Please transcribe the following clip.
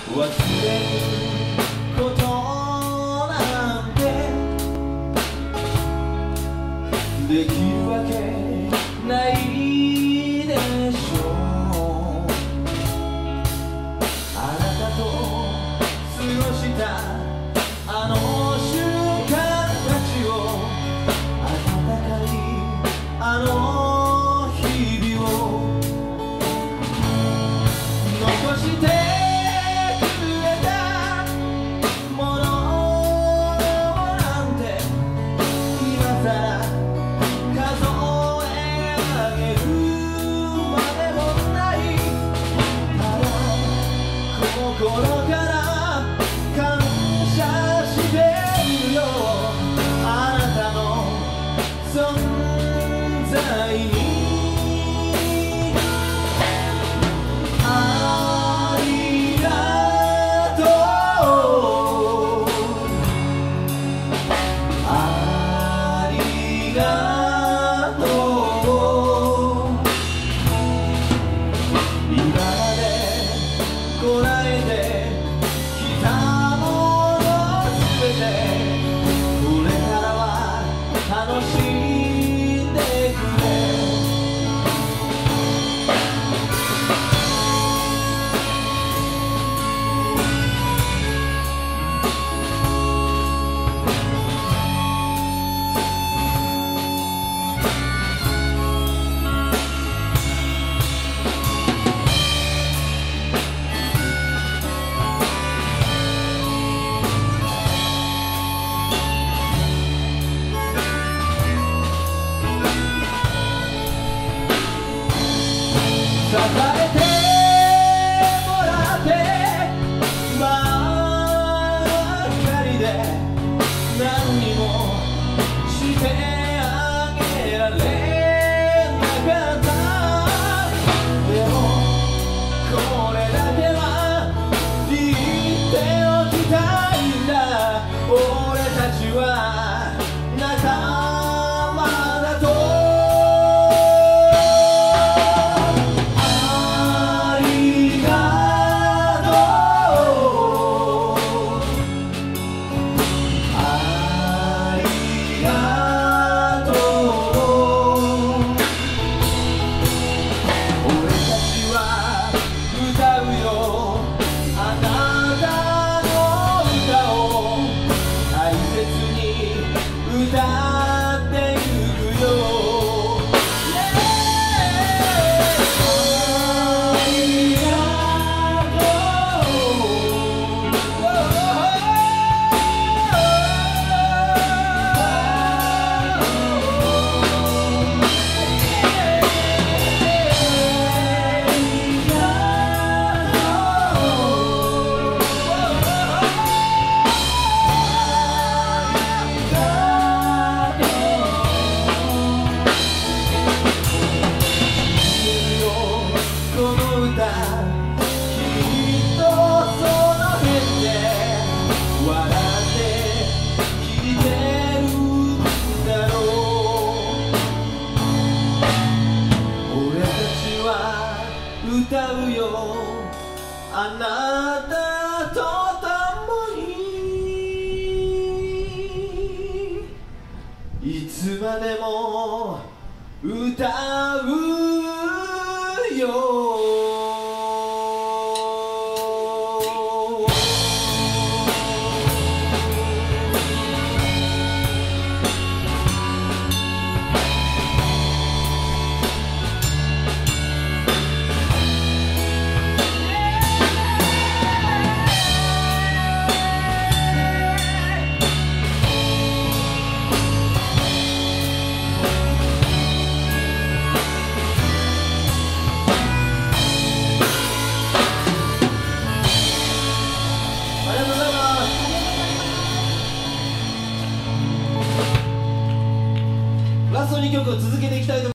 忘れることなんてできるわけないでしょう。あなたと過ごしたあの瞬間たちを、温かいあの日々を残して心から感謝してるよ、あなたの存在に。ありがとう、ありがとう。今までこらえてきたものすべて、これからは楽しんでくれ。支えてもらってばっかりで、何にもしてあげられなかった。でもこれだけは言っておきたいんだ、俺たちは仲間だと。歌ってゆくよ、ありがと歌うよ、あなたと共にいつまでも歌うよ。ラスト2曲続けていきたいと思います。